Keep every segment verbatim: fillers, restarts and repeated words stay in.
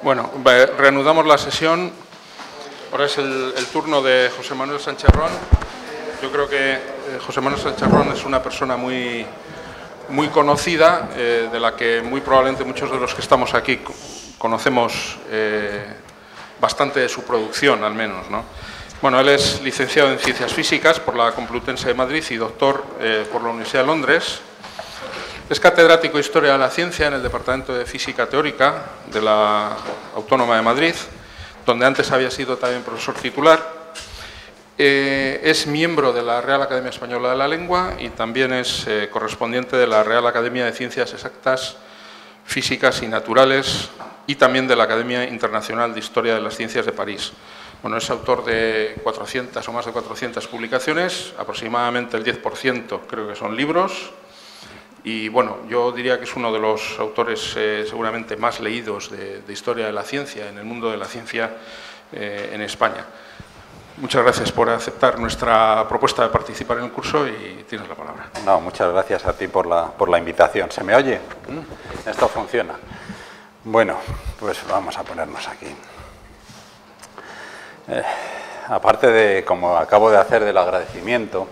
Bueno, reanudamos la sesión. Ahora es el, el turno de José Manuel Sánchez Ron. Yo creo que eh, José Manuel Sánchez Ron es una persona muy, muy conocida, eh, de la que muy probablemente muchos de los que estamos aquí conocemos eh, bastante de su producción, al menos, ¿no? Bueno, él es licenciado en Ciencias Físicas por la Complutense de Madrid y doctor eh, por la Universidad de Londres. Es catedrático de Historia de la Ciencia en el Departamento de Física Teórica de la Autónoma de Madrid, donde antes había sido también profesor titular. Eh, es miembro de la Real Academia Española de la Lengua y también es eh, correspondiente de la Real Academia de Ciencias Exactas, Físicas y Naturales y también de la Academia Internacional de Historia de las Ciencias de París. Bueno, es autor de cuatrocientas o más de cuatrocientas publicaciones, aproximadamente el diez por ciento creo que son libros. Y bueno, yo diría que es uno de los autores eh, seguramente más leídos de, de historia de la ciencia, en el mundo de la ciencia eh, en España. Muchas gracias por aceptar nuestra propuesta de participar en el curso y tienes la palabra. No, muchas gracias a ti por la, por la invitación. ¿Se me oye? Esto funciona. Bueno, pues vamos a ponernos aquí. Eh, aparte de, como acabo de hacer, del agradecimiento,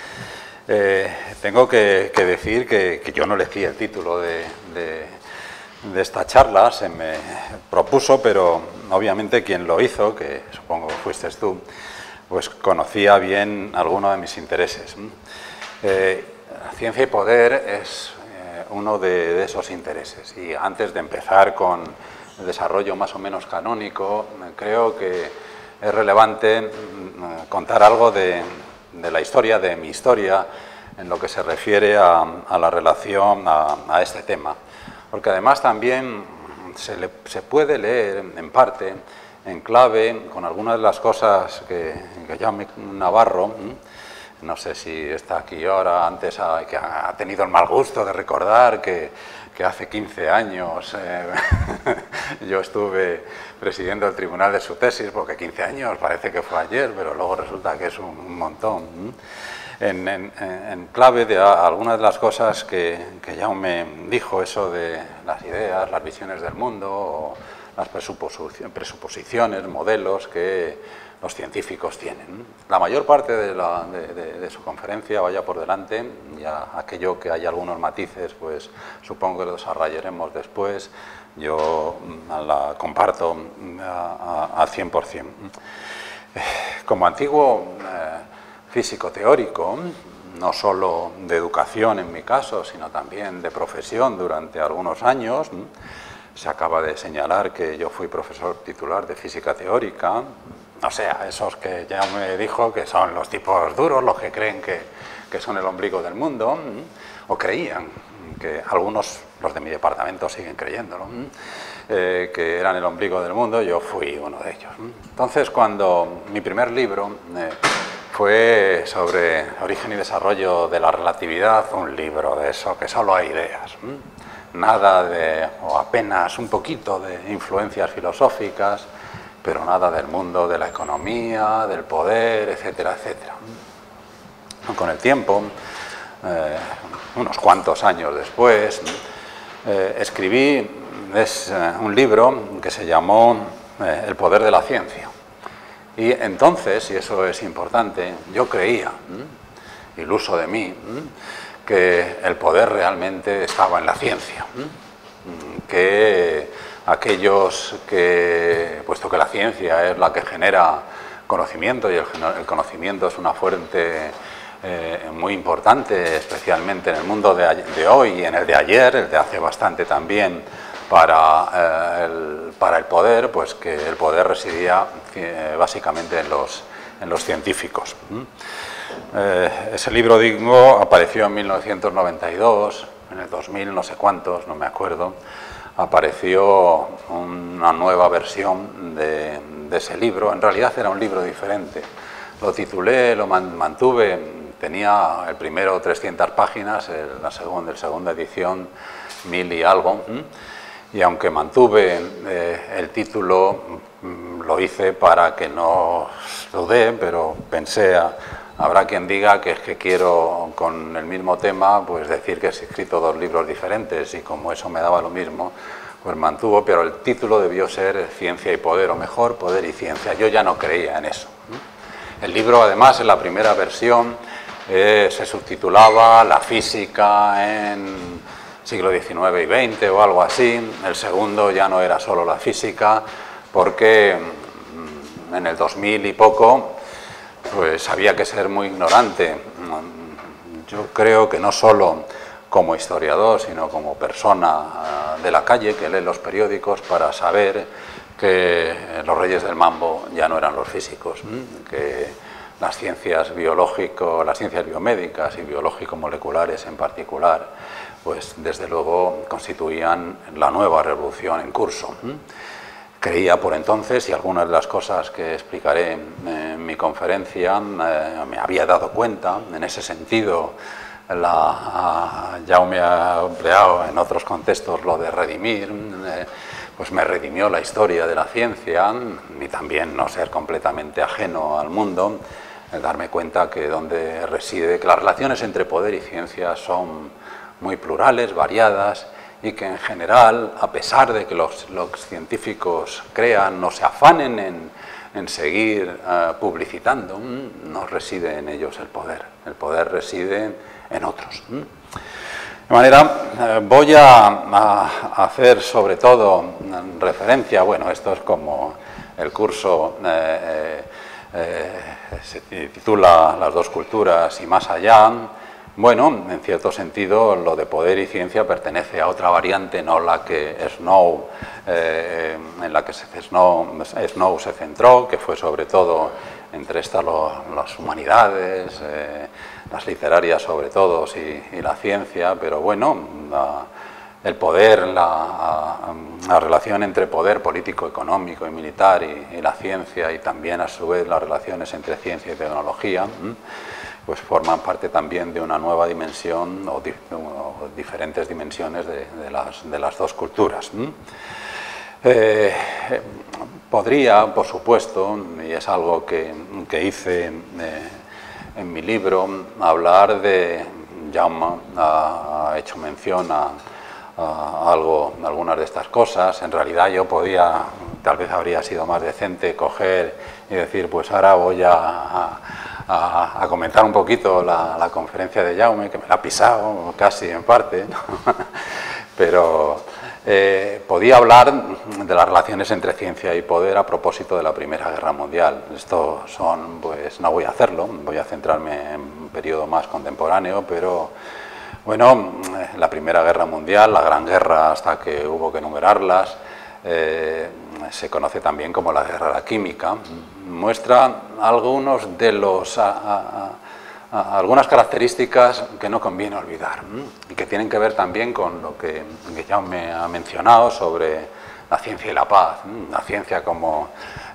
Eh, tengo que, que decir que, que yo no elegí el título de, de, de esta charla, se me propuso, pero obviamente quien lo hizo, que supongo que fuiste tú, pues conocía bien alguno de mis intereses. Eh, Ciencia y poder es eh, uno de, de esos intereses, y antes de empezar con el desarrollo más o menos canónico, creo que es relevante contar algo de... de la historia, de mi historia, en lo que se refiere a, a la relación a, a este tema. Porque además también se, le, se puede leer, en parte, en clave, con algunas de las cosas que, que Jaume Navarro, no sé si está aquí ahora, antes ha, que ha tenido el mal gusto de recordar que, que hace quince años eh, yo estuve presidiendo el tribunal de su tesis, porque quince años parece que fue ayer, pero luego resulta que es un, un montón. En, en, en clave de algunas de las cosas que, que Jaume dijo, eso de las ideas, las visiones del mundo, o las presuposiciones, modelos que los científicos tienen. La mayor parte de, la, de, de, de su conferencia vaya por delante, y a aquello que hay algunos matices, pues supongo que lo desarrollaremos después. Yo la comparto al cien por cien. Como antiguo eh, físico teórico, no solo de educación en mi caso, sino también de profesión durante algunos años, se acaba de señalar que yo fui profesor titular de física teórica, o sea, esos que ya me dijo que son los tipos duros, los que creen que, que son el ombligo del mundo, o creían, que algunos, los de mi departamento, siguen creyéndolo, eh, que eran el ombligo del mundo. Yo fui uno de ellos. Entonces, cuando mi primer libro eh, fue sobre origen y desarrollo de la relatividad, un libro de eso, que solo hay ideas, nada de, o apenas un poquito de influencias filosóficas, pero nada del mundo de la economía, del poder, etcétera, etcétera. Con el tiempo, eh, unos cuantos años después, eh, escribí es, eh, un libro que se llamó eh, El poder de la ciencia. Y entonces, y eso es importante, yo creía, ¿m? iluso de mí, ¿m? que el poder realmente estaba en la ciencia, ¿m? que aquellos que, puesto que la ciencia es la que genera conocimiento, y el, el conocimiento es una fuente eh, muy importante, especialmente en el mundo de, de hoy y en el de ayer, el de hace bastante también, para, eh, el, para el poder, pues que el poder residía eh, básicamente en los, en los científicos. Eh, ese libro, digo, apareció en mil novecientos noventa y dos, en el dos mil no sé cuántos, no me acuerdo, apareció una nueva versión de, de ese libro. En realidad era un libro diferente. Lo titulé, lo mantuve, tenía el primero trescientas páginas, el, la segunda, la segunda edición mil y algo, y aunque mantuve eh, el título, lo hice para que no dudé, pero pensé, a, habrá quien diga que es que quiero con el mismo tema pues decir que he escrito dos libros diferentes, y como eso me daba lo mismo, pues mantuvo, pero el título debió ser Ciencia y Poder, o mejor, Poder y Ciencia. Yo ya no creía en eso. El libro, además, en la primera versión eh, se subtitulaba La física en siglo diecinueve y veinte o algo así. El segundo ya no era solo la física, porque en el dos mil y poco pues había que ser muy ignorante. Yo creo que no solo como historiador, sino como persona de la calle que lee los periódicos, para saber que los reyes del mambo ya no eran los físicos, que las ciencias biológico, las ciencias biomédicas y biológico-moleculares en particular, pues desde luego constituían la nueva revolución en curso. Creía por entonces, y algunas de las cosas que explicaré en mi conferencia eh, me había dado cuenta, en ese sentido la, ya me ha empleado en otros contextos lo de redimir, eh, pues me redimió la historia de la ciencia y también no ser completamente ajeno al mundo, el darme cuenta que donde reside, que las relaciones entre poder y ciencia son muy plurales, variadas, y que en general, a pesar de que los, los científicos crean, no se afanen en, en seguir uh, publicitando, no reside en ellos el poder, el poder reside en otros. De manera, eh, voy a, a hacer sobre todo referencia, bueno, esto es como el curso eh, eh, se titula Las dos culturas y más allá. Bueno, en cierto sentido, lo de poder y ciencia pertenece a otra variante, no la que Snow, eh, en la que Snow, Snow se centró, que fue sobre todo entre estas lo, las humanidades, eh, las literarias sobre todo, y, y la ciencia, pero bueno, la, el poder, la, la relación entre poder político, económico y militar y, y la ciencia, y también a su vez las relaciones entre ciencia y tecnología, pues forman parte también de una nueva dimensión o, di, o diferentes dimensiones de, de, las, de las dos culturas. Eh, podría, por supuesto, y es algo que, que hice eh, en mi libro, hablar de, Jaume ha, ha hecho mención a, a algo, algunas de estas cosas. En realidad yo podía, tal vez habría sido más decente coger y decir, pues ahora voy a, a A, a comentar un poquito la, la conferencia de Jaume, que me la ha pisado casi en parte, ¿no? Pero eh, podía hablar de las relaciones entre ciencia y poder a propósito de la Primera Guerra Mundial. Esto son, pues no voy a hacerlo, voy a centrarme en un periodo más contemporáneo, pero bueno, la Primera Guerra Mundial, la Gran Guerra hasta que hubo que enumerarlas, eh, se conoce también como la Guerra de la Química, muestra algunos de los, a, a, a, algunas características que no conviene olvidar y que tienen que ver también con lo que, que ya me ha mencionado sobre la ciencia y la paz, la ciencia como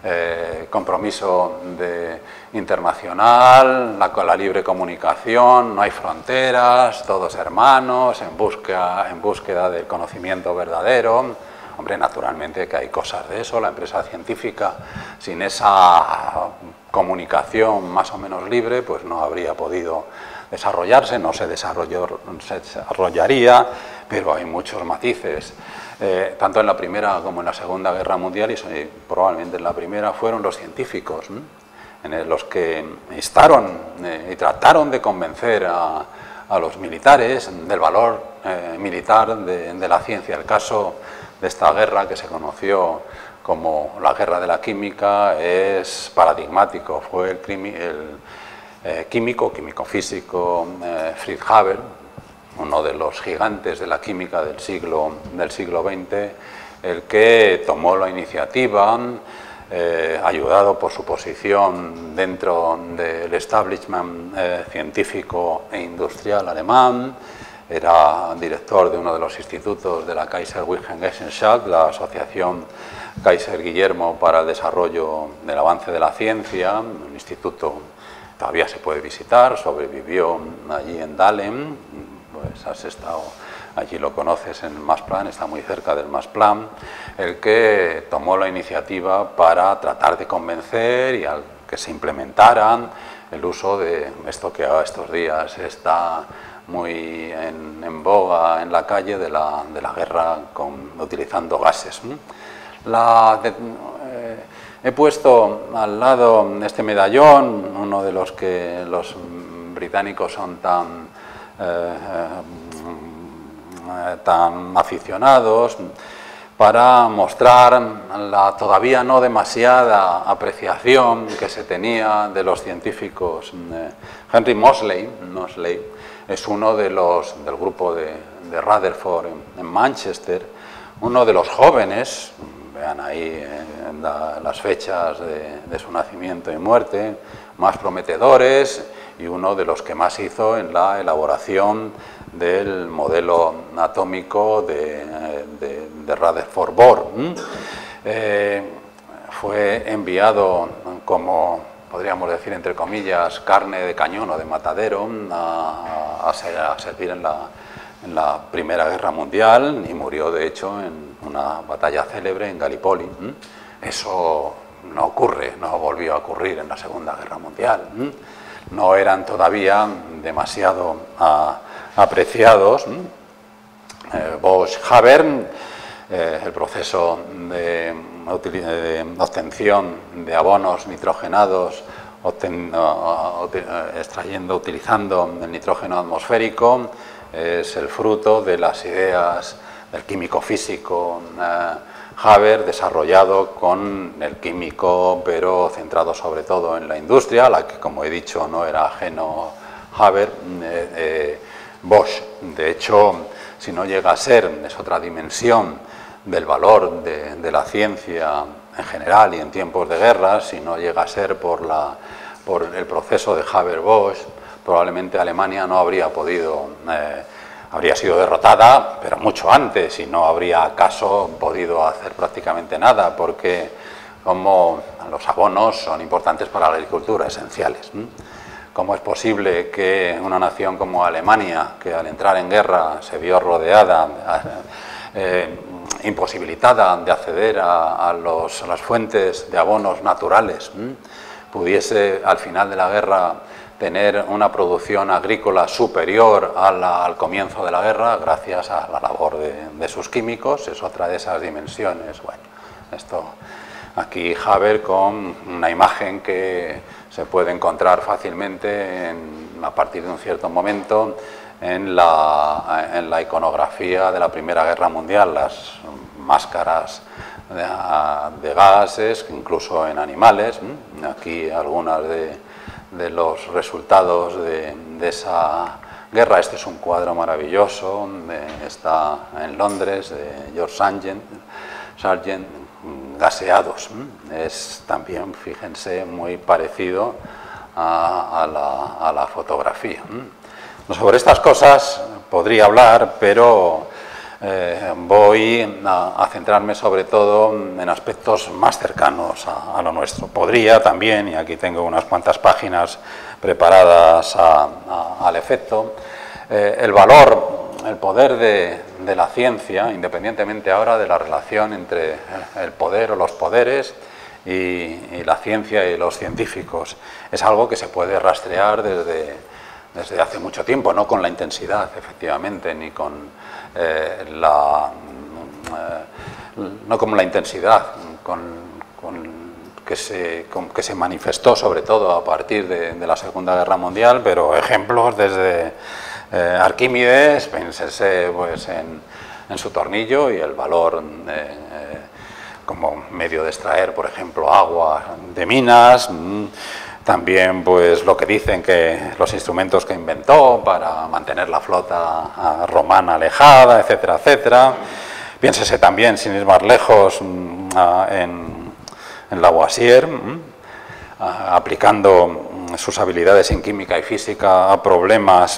eh, compromiso de, internacional, la, la libre comunicación, no hay fronteras, todos hermanos, en búsqueda, en búsqueda del conocimiento verdadero. Hombre, naturalmente que hay cosas de eso, la empresa científica sin esa comunicación más o menos libre pues no habría podido desarrollarse, no se, desarrolló, se desarrollaría, pero hay muchos matices, eh, tanto en la Primera como en la Segunda Guerra Mundial, y eh, probablemente en la Primera fueron los científicos, ¿no? En los que instaron eh, y trataron de convencer a, a los militares del valor eh, militar de, de la ciencia. El caso de esta guerra, que se conoció como la Guerra de la Química, es paradigmático. Fue el, el eh, químico, químico físico eh, Fritz Haber, uno de los gigantes de la química del siglo, del siglo veinte, el que tomó la iniciativa, eh, ayudado por su posición dentro del establishment eh, científico e industrial alemán. Era director de uno de los institutos de la Kaiser Wilhelm Gesellschaft, la asociación Kaiser Guillermo para el desarrollo del avance de la ciencia, un instituto todavía se puede visitar, sobrevivió allí en Dahlem, pues has estado allí, lo conoces, en el Masplan, está muy cerca del Masplan, el que tomó la iniciativa para tratar de convencer y al que se implementaran el uso de esto que estos días está muy en, en boga en la calle de la, de la guerra con, utilizando gases. La, de, eh, he puesto al lado este medallón, uno de los que los británicos son tan, eh, eh, tan aficionados, para mostrar la todavía no demasiada apreciación que se tenía de los científicos. Henry Moseley, Moseley es uno de los del grupo de, de Rutherford en, en Manchester, uno de los jóvenes, vean ahí en la, las fechas de, de su nacimiento y muerte, más prometedores, y uno de los que más hizo en la elaboración del modelo atómico de, de, de Rutherford-Bohr. Eh, fue enviado como, podríamos decir, entre comillas, carne de cañón o de matadero a, a, a servir en la, en la Primera Guerra Mundial y murió, de hecho, en una batalla célebre en Gallipoli. Eso no ocurre, no volvió a ocurrir en la Segunda Guerra Mundial. No eran todavía demasiado a, apreciados. Eh, Bosch-Haber, eh, el proceso de, de obtención de abonos nitrogenados, obten, uh, uh, extrayendo, utilizando el nitrógeno atmosférico, es el fruto de las ideas del químico físico uh, Haber, desarrollado con el químico, pero centrado sobre todo en la industria, la que, como he dicho, no era ajeno Haber. Eh, eh, Bosch, de hecho, si no llega a ser, es otra dimensión del valor de, de la ciencia en general y en tiempos de guerra, si no llega a ser por, la, por el proceso de Haber-Bosch, probablemente Alemania no habría podido, eh, habría sido derrotada, pero mucho antes, y no habría acaso podido hacer prácticamente nada, porque como los abonos son importantes para la agricultura, esenciales. ¿Cómo es posible que una nación como Alemania, que al entrar en guerra se vio rodeada, eh, imposibilitada de acceder a, a, los, a las fuentes de abonos naturales, ¿m? pudiese al final de la guerra tener una producción agrícola superior a la, al comienzo de la guerra gracias a la labor de, de sus químicos? Es otra de esas dimensiones. Bueno, esto aquí Haber con una imagen que se puede encontrar fácilmente en, a partir de un cierto momento en la, en la iconografía de la Primera Guerra Mundial, las máscaras de, de gases, incluso en animales. Aquí algunas de, de los resultados de, de esa guerra. Este es un cuadro maravilloso, de, está en Londres, de George Sargent, Sargent gaseados. Es también, fíjense, muy parecido a, a, la, a la fotografía. Sobre estas cosas podría hablar, pero eh, voy a, a centrarme sobre todo en aspectos más cercanos a, a lo nuestro. Podría también, y aquí tengo unas cuantas páginas preparadas a, a, al efecto, eh, el valor, el poder de, de la ciencia, independientemente ahora de la relación entre el poder o los poderes y, y la ciencia y los científicos. Es algo que se puede rastrear desde, desde hace mucho tiempo, no con la intensidad, efectivamente, ni con eh, la... Eh, no con la intensidad con, con que, se, con, que se manifestó sobre todo a partir de, de la Segunda Guerra Mundial, pero ejemplos desde... Eh, Arquímedes, pensese pues, en, en su tornillo y el valor eh, eh, como medio de extraer, por ejemplo, agua de minas. También pues, lo que dicen que los instrumentos que inventó para mantener la flota romana alejada, etcétera, etcétera. Piénsese también, sin ir más lejos, en, en Lavoisier, aplicando sus habilidades en química y física a problemas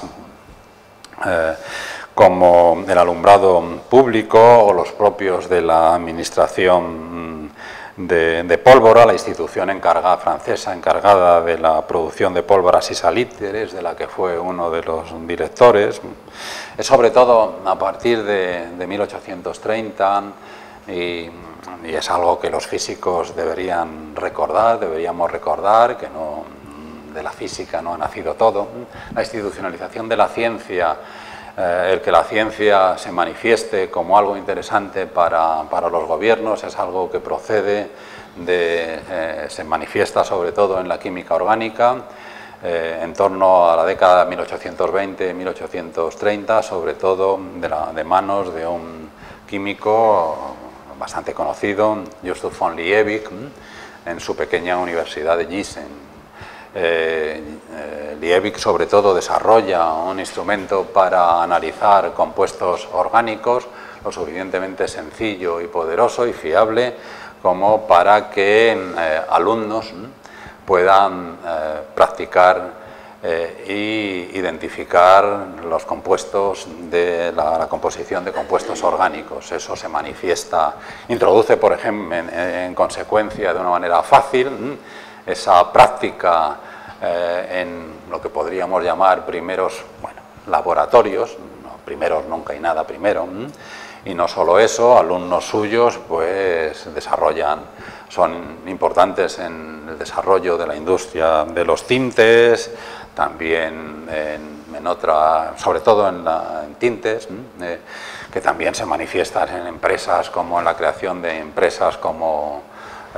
Eh, como el alumbrado público o los propios de la administración de, de pólvora, la institución encargada, francesa encargada de la producción de pólvoras y salíteres, de la que fue uno de los directores. Es sobre todo a partir de, de mil ochocientos treinta y, y es algo que los físicos deberían recordar, deberíamos recordar, que no de la física no ha nacido todo. La institucionalización de la ciencia, eh, el que la ciencia se manifieste como algo interesante para, para los gobiernos, es algo que procede de, eh, se manifiesta sobre todo en la química orgánica, eh, en torno a la década de mil ochocientos veinte mil ochocientos treinta, sobre todo de, la, de manos de un químico bastante conocido, Justus von Liebig, en su pequeña universidad de Gießen. Eh, eh, Liebig sobre todo desarrolla un instrumento para analizar compuestos orgánicos lo suficientemente sencillo y poderoso y fiable como para que eh, alumnos puedan eh, practicar eh, y identificar los compuestos de la, la composición de compuestos orgánicos. Eso se manifiesta, introduce, por ejemplo, en, en consecuencia de una manera fácil esa práctica eh, en lo que podríamos llamar primeros, bueno, laboratorios, no, primeros nunca hay nada primero, y no solo eso, alumnos suyos pues desarrollan, son importantes en el desarrollo de la industria de los tintes, también en, en otra, sobre todo en, la, en tintes, eh, que también se manifiestan en empresas como en la creación de empresas como eh,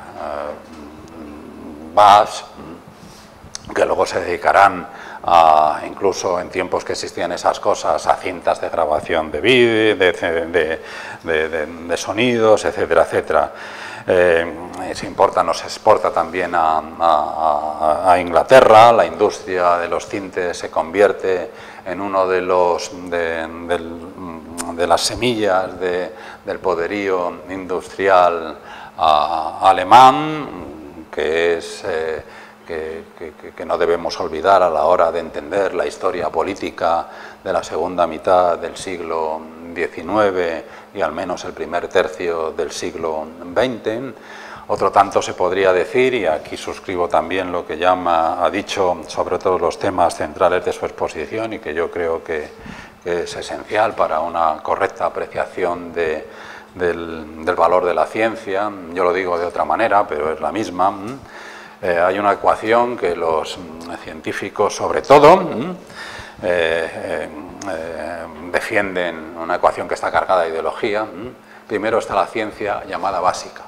eh, B A S, que luego se dedicarán a, incluso en tiempos que existían esas cosas, a cintas de grabación de vídeo, de, de, de, de, de sonidos, etcétera, etcétera. Eh, se importa, nos exporta también a, a, a Inglaterra. La industria de los tintes se convierte en uno de los de, de, de las semillas de, del poderío industrial a, alemán, que es eh, que, que, que no debemos olvidar a la hora de entender la historia política de la segunda mitad del siglo diecinueve y al menos el primer tercio del siglo veinte. Otro tanto se podría decir, y aquí suscribo también lo que llama, ha dicho sobre todos los temas centrales de su exposición y que yo creo que, que es esencial para una correcta apreciación de, del, del valor de la ciencia. Yo lo digo de otra manera, pero es la misma. Eh, hay una ecuación que los científicos, sobre todo, eh, eh, eh, defienden, una ecuación que está cargada de ideología. Primero está la ciencia llamada básica,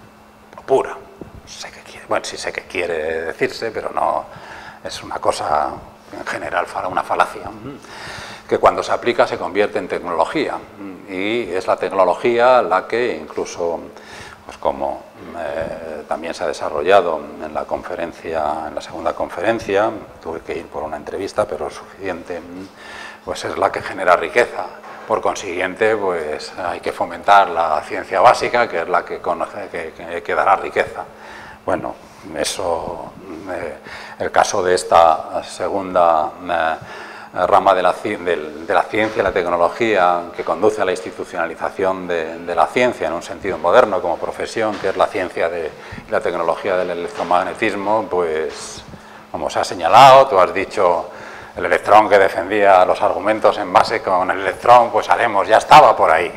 pura. Sé que quiere, bueno, sí sé que quiere decirse, pero no es una cosa en general, una falacia, que cuando se aplica se convierte en tecnología, y es la tecnología la que incluso, pues como eh, también se ha desarrollado en la conferencia, en la segunda conferencia, tuve que ir por una entrevista, pero es suficiente, pues es la que genera riqueza. Por consiguiente, pues hay que fomentar la ciencia básica, que es la que, conoce, que, que, que dará riqueza. Bueno, eso, eh, el caso de esta segunda eh, rama de la, de, de la ciencia y la tecnología, que conduce a la institucionalización de, de la ciencia en un sentido moderno como profesión, que es la ciencia de y la tecnología del electromagnetismo, pues como se ha señalado, tú has dicho el electrón que defendía los argumentos en base con el electrón, pues haremos, ya estaba por ahí.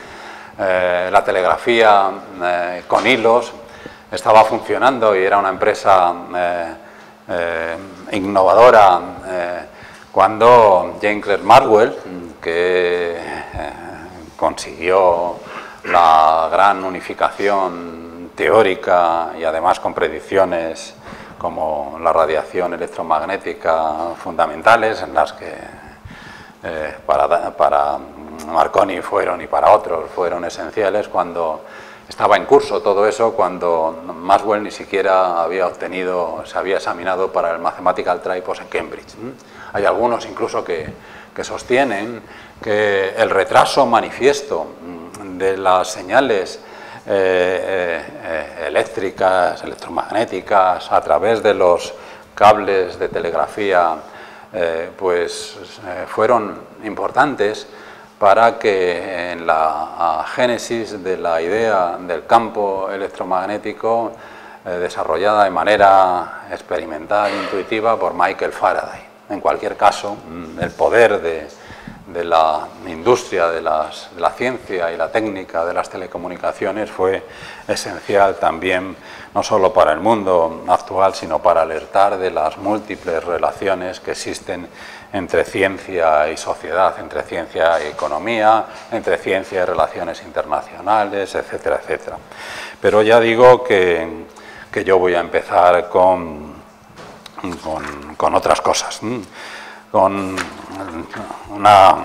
Eh, la telegrafía eh, con hilos estaba funcionando y era una empresa eh, eh, innovadora eh, cuando James Clerk Maxwell, que eh, consiguió la gran unificación teórica y además con predicciones como la radiación electromagnética fundamentales, en las que eh, para, para Marconi fueron y para otros fueron esenciales, cuando estaba en curso todo eso, cuando Maxwell ni siquiera había obtenido, se había examinado para el Mathematical Tripos en Cambridge. Hay algunos incluso que, que sostienen que el retraso manifiesto de las señales Eh, eh, eléctricas, electromagnéticas, a través de los cables de telegrafía, eh, pues eh, fueron importantes para que en la génesis de la idea del campo electromagnético eh, desarrollada de manera experimental, intuitiva por Michael Faraday. En cualquier caso, el poder de, de la industria, de, las, de la ciencia y la técnica de las telecomunicaciones fue esencial también, no solo para el mundo actual, sino para alertar de las múltiples relaciones que existen entre ciencia y sociedad, entre ciencia y economía, entre ciencia y relaciones internacionales, etcétera, etcétera. Pero ya digo que, que yo voy a empezar con, con, con otras cosas, con una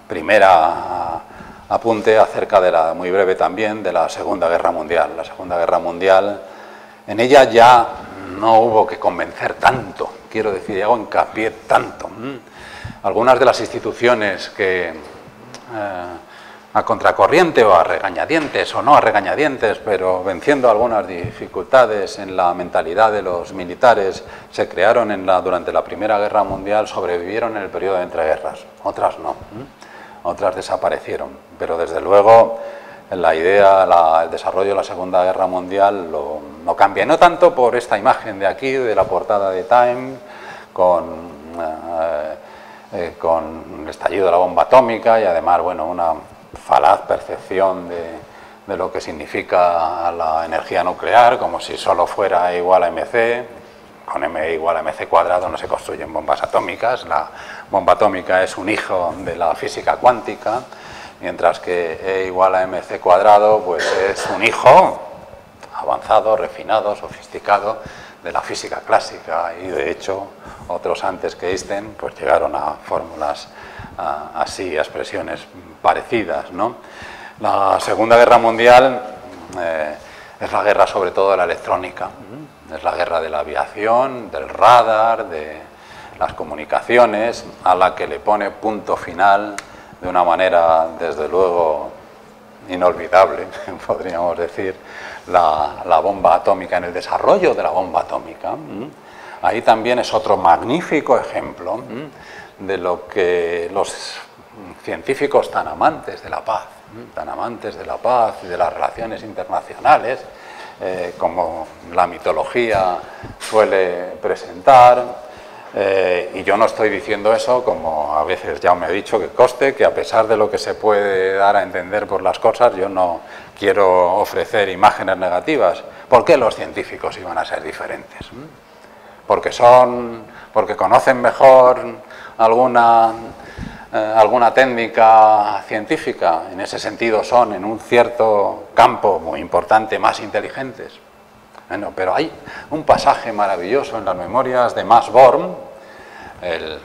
primera apunte acerca de la, muy breve también, de la Segunda Guerra Mundial. La Segunda Guerra Mundial, en ella ya no hubo que convencer tanto, quiero decir, hago hincapié tanto. Algunas de las instituciones que, eh, a contracorriente o a regañadientes, o no a regañadientes, pero venciendo algunas dificultades en la mentalidad de los militares, se crearon en la, durante la Primera Guerra Mundial, sobrevivieron en el periodo de entreguerras, otras no, otras desaparecieron, pero desde luego la idea, la, el desarrollo de la Segunda Guerra Mundial lo, no cambia, no tanto por esta imagen de aquí, de la portada de Time, con... Eh, eh, con el estallido de la bomba atómica y además, bueno, una falaz percepción de, de lo que significa la energía nuclear, como si solo fuera igual a mc, con m igual a mc cuadrado no se construyen bombas atómicas, la bomba atómica es un hijo de la física cuántica, mientras que e igual a mc cuadrado pues es un hijo avanzado, refinado, sofisticado de la física clásica, y de hecho otros antes que Einstein pues llegaron a fórmulas a, así, a expresiones parecidas, ¿no? La Segunda Guerra Mundial eh, es la guerra sobre todo de la electrónica, es la guerra de la aviación, del radar, de las comunicaciones, a la que le pone punto final de una manera desde luego inolvidable, podríamos decir, la, la bomba atómica, en el desarrollo de la bomba atómica. Ahí también es otro magnífico ejemplo de lo que los científicos tan amantes de la paz, tan amantes de la paz y de las relaciones internacionales, eh, como la mitología suele presentar, eh, y yo no estoy diciendo eso, como a veces ya me he dicho, que conste que a pesar de lo que se puede dar a entender por las cosas, yo no quiero ofrecer imágenes negativas. ¿Por qué los científicos iban a ser diferentes? Porque son, porque conocen mejor alguna, eh, alguna técnica científica, en ese sentido son en un cierto campo muy importante más inteligentes. Bueno, pero hay un pasaje maravilloso en las memorias de Max Born, el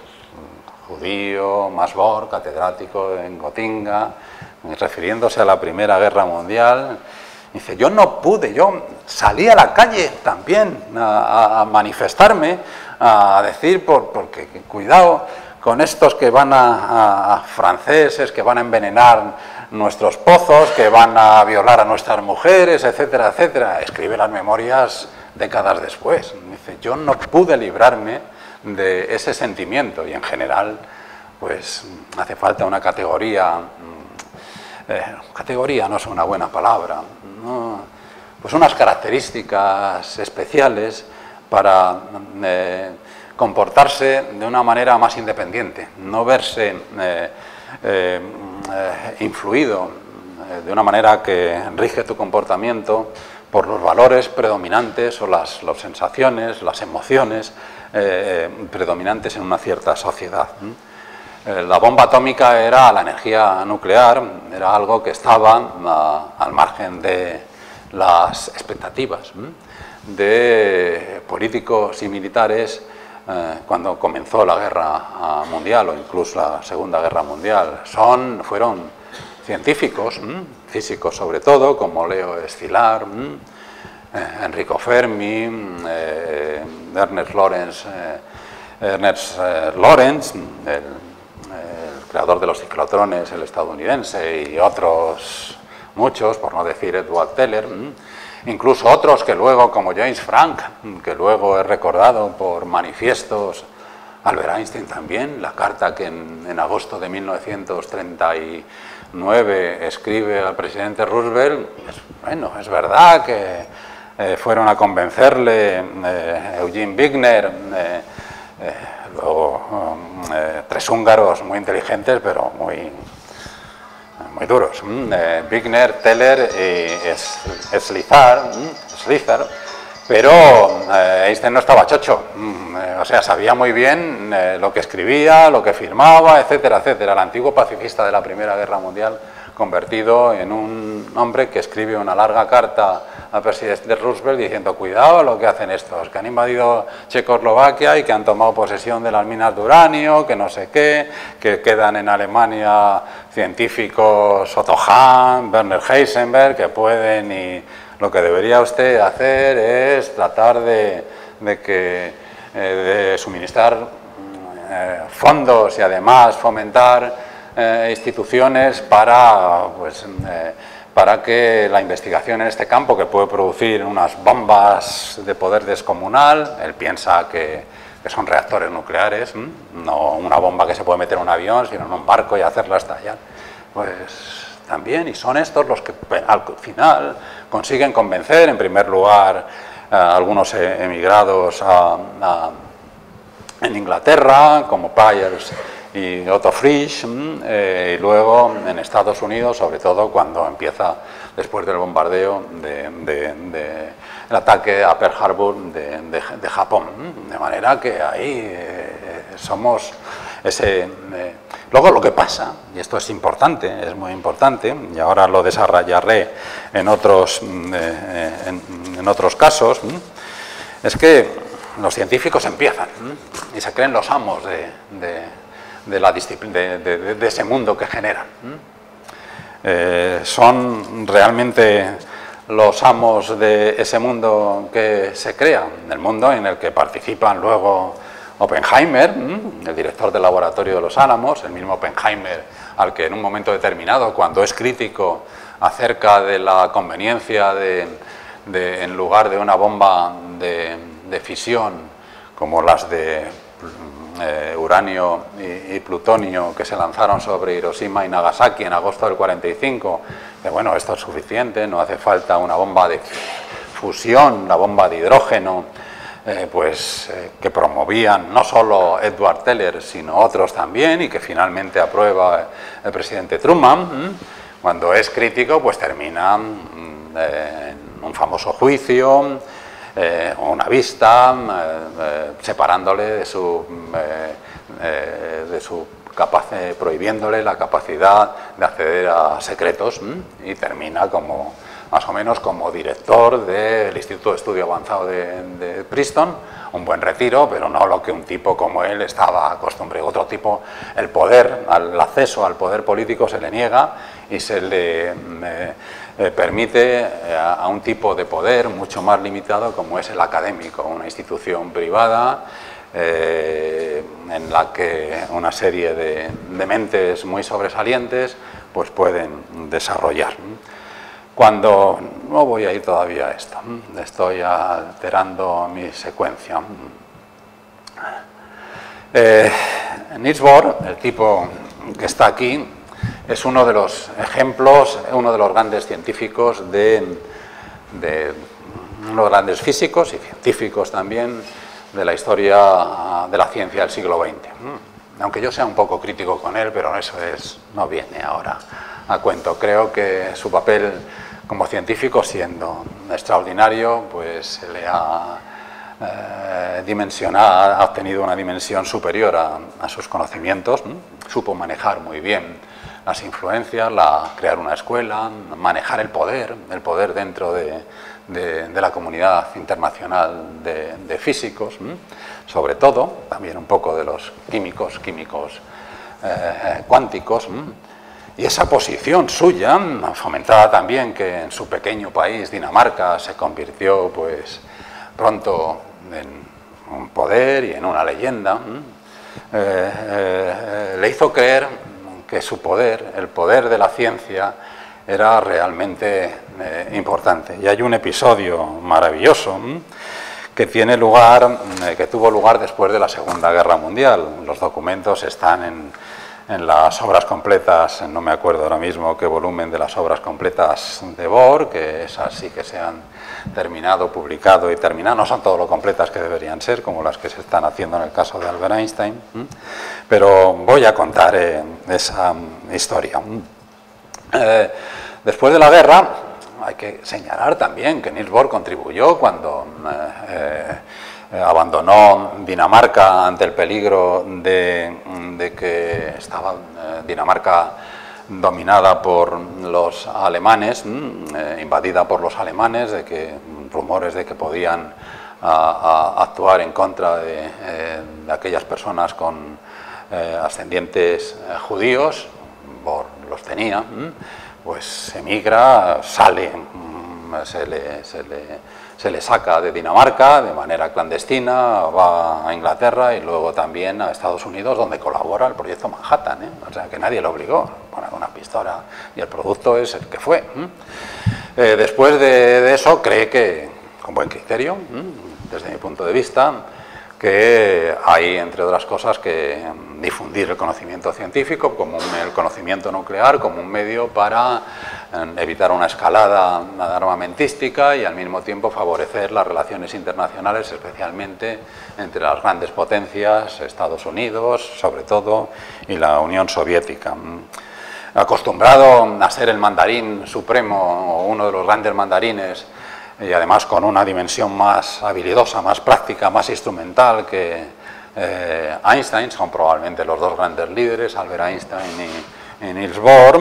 judío Max Born, catedrático en Gotinga, refiriéndose a la Primera Guerra Mundial. Dice, yo no pude, yo salí a la calle también a, a manifestarme, a decir, por, porque cuidado con estos que van a, a, a franceses, que van a envenenar nuestros pozos, que van a violar a nuestras mujeres, etcétera, etcétera. Escribe las memorias décadas después. Dice, yo no pude librarme de ese sentimiento y en general, pues hace falta una categoría, eh, categoría no es una buena palabra, ¿no? Pues unas características especiales para eh, comportarse de una manera más independiente, no verse eh, eh, eh, influido eh, de una manera que rige tu comportamiento por los valores predominantes o las, las sensaciones, las emociones eh, predominantes en una cierta sociedad. Eh, la bomba atómica era la energía nuclear, era algo que estaba a, al margen de las expectativas de políticos y militares eh, cuando comenzó la guerra mundial o incluso la Segunda Guerra Mundial. Son, fueron científicos, físicos sobre todo, como Leo Szilard, eh, Enrico Fermi, eh, Ernest Lawrence, eh, Ernest eh, Lawrence, el, el creador de los ciclotrones, el estadounidense, y otros muchos, por no decir Edward Teller, incluso otros que luego, como James Franck, que luego he recordado por manifiestos, Albert Einstein también, la carta que en, en agosto de mil novecientos treinta y nueve escribe al presidente Roosevelt. Es, bueno, es verdad que eh, fueron a convencerle, eh, Eugene Wigner, eh, eh, o, eh, tres húngaros muy inteligentes, pero muy, muy duros. Eh, Wigner, Teller y Slizar, Slizar, pero eh, Einstein no estaba chocho, eh, o sea, sabía muy bien eh, lo que escribía, lo que firmaba, etcétera, etcétera. El antiguo pacifista de la Primera Guerra Mundial, convertido en un hombre que escribe una larga carta al presidente Roosevelt diciendo: cuidado lo que hacen estos, que han invadido Checoslovaquia y que han tomado posesión de las minas de uranio, que no sé qué, que quedan en Alemania científicos Otto Hahn, Werner Heisenberg, que pueden, y lo que debería usted hacer es tratar de, de, que, eh, de suministrar eh, fondos y además fomentar Eh, instituciones para, pues, eh, para que la investigación en este campo, que puede producir unas bombas de poder descomunal, él piensa que, que son reactores nucleares, ¿m? No una bomba que se puede meter en un avión, sino en un barco y hacerla estallar, pues también, y son estos los que al final consiguen convencer, en primer lugar, a algunos emigrados a, a, en Inglaterra, como Byers y Otto Frisch, eh, y luego en Estados Unidos, sobre todo cuando empieza, después del bombardeo, de, de, de, el ataque a Pearl Harbor de, de, de Japón. De manera que ahí eh, somos ese... Eh, luego lo que pasa, y esto es importante, es muy importante, y ahora lo desarrollaré en otros, eh, en, en otros casos, es que los científicos empiezan y se creen los amos de... de De, la de, de, de ese mundo que generan. Eh, son realmente los amos de ese mundo que se crea, el mundo en el que participan luego Oppenheimer, el director del laboratorio de los Álamos, el mismo Oppenheimer al que en un momento determinado, cuando es crítico acerca de la conveniencia de, de en lugar de una bomba de, de fisión como las de Eh, uranio y, y plutonio que se lanzaron sobre Hiroshima y Nagasaki en agosto del cuarenta y cinco, que bueno, esto es suficiente, no hace falta una bomba de fusión, la bomba de hidrógeno, eh, pues eh, que promovían no solo Edward Teller, sino otros también, y que finalmente aprueba el presidente Truman. ¿m? Cuando es crítico, pues termina eh, en un famoso juicio, Eh, una vista, eh, eh, separándole de su, eh, eh, de su capaz, eh, prohibiéndole la capacidad de acceder a secretos, ¿m? Y termina como, más o menos como director del Instituto de Estudio Avanzado de, de Princeton, un buen retiro, pero no lo que un tipo como él estaba acostumbrado. Otro tipo, el poder, el acceso al poder político se le niega y se le... Eh, Eh, permite a, a un tipo de poder mucho más limitado como es el académico, una institución privada eh, en la que una serie de, de mentes muy sobresalientes pues pueden desarrollar. Cuando, no voy a ir todavía a esto, estoy alterando mi secuencia. Eh, Niels Bohr, el tipo que está aquí, es uno de los ejemplos, uno de los grandes científicos, de, de unos grandes físicos y científicos también de la historia de la ciencia del siglo veinte. Aunque yo sea un poco crítico con él, pero eso es, no viene ahora a cuento. Creo que su papel como científico, siendo extraordinario, pues se le ha eh, dimensionado, ha obtenido una dimensión superior a, a sus conocimientos. Supo manejar muy bien las influencias, la, crear una escuela, manejar el poder, el poder dentro de, de, de la comunidad internacional de, de físicos, ¿m? Sobre todo, también un poco de los químicos, químicos eh, cuánticos, ¿m? Y esa posición suya, fomentada también que en su pequeño país, Dinamarca, se convirtió pues pronto en un poder y en una leyenda, eh, eh, le hizo creer que su poder, el poder de la ciencia, era realmente eh, importante. Y hay un episodio maravilloso ¿m? que tiene lugar, eh, que tuvo lugar después de la Segunda Guerra Mundial. Los documentos están en, en las obras completas, no me acuerdo ahora mismo qué volumen de las obras completas de Bohr, que esas sí que se han terminado, publicado y terminado, no son todo lo completas que deberían ser, como las que se están haciendo en el caso de Albert Einstein, pero voy a contar eh, esa historia. Eh, después de la guerra, hay que señalar también que Niels Bohr contribuyó cuando eh, eh, abandonó Dinamarca ante el peligro de, de que estaba eh, Dinamarca dominada por los alemanes, eh, invadida por los alemanes, de que rumores de que podían a, a actuar en contra de, eh, de aquellas personas con eh, ascendientes eh, judíos. Bohr los tenía, pues emigra, sale, se le, se, le, se le saca de Dinamarca de manera clandestina, va a Inglaterra y luego también a Estados Unidos, donde colabora el proyecto Manhattan, ¿eh? O sea que nadie lo obligó a poner una pistola y el producto es el que fue. Eh, después de, de eso cree que, con buen criterio, desde mi punto de vista, que hay, entre otras cosas, que difundir el conocimiento científico, como un, el conocimiento nuclear, como un medio para eh, evitar una escalada armamentística y al mismo tiempo favorecer las relaciones internacionales, especialmente entre las grandes potencias, Estados Unidos, sobre todo, y la Unión Soviética. Acostumbrado a ser el mandarín supremo, o uno de los grandes mandarines, y además con una dimensión más habilidosa, más práctica, más instrumental que eh, Einstein, son probablemente los dos grandes líderes, Albert Einstein y, y Niels Bohr,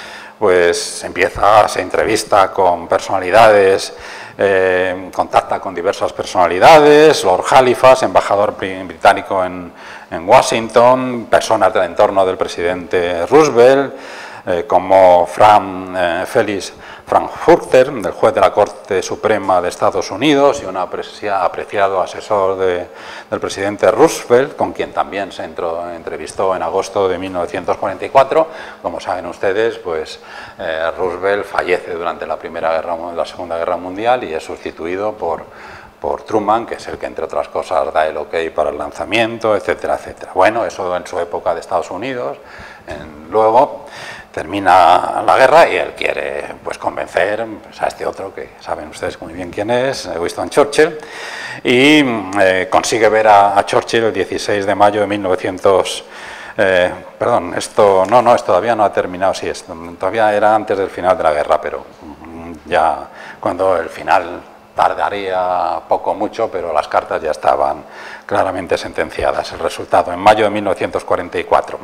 pues empieza, se entrevista con personalidades, eh, contacta con diversas personalidades, Lord Halifax, embajador británico en, en Washington, personas del entorno del presidente Roosevelt, eh, como Frank eh, Felix Frankfurter, del juez de la Corte Suprema de Estados Unidos y un apreciado asesor de, del presidente Roosevelt, con quien también se entró, entrevistó en agosto de mil novecientos cuarenta y cuatro. Como saben ustedes, pues eh, Roosevelt fallece durante la primera guerra, la Segunda Guerra Mundial y es sustituido por, por Truman, que es el que, entre otras cosas, da el ok para el lanzamiento, etcétera, etcétera. Bueno, eso en su época de Estados Unidos. En, luego termina la guerra y él quiere pues convencer pues, a este otro, que saben ustedes muy bien quién es, Winston Churchill, y eh, consigue ver a, a Churchill el dieciséis de mayo de mil novecientos... Eh, perdón, esto no, no, esto todavía no ha terminado, sí, esto, todavía era antes del final de la guerra, pero ya cuando el final tardaría poco mucho, pero las cartas ya estaban claramente sentenciadas. El resultado en mayo de mil novecientos cuarenta y cuatro.